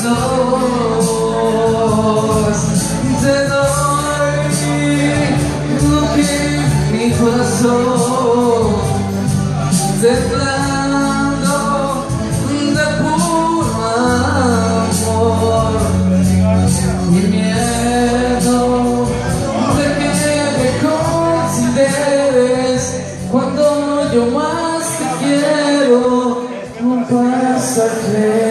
te doy lo que mi corazón temblando de puro amor y miedo de que me consideres cuando yo más te quiero un pasajero.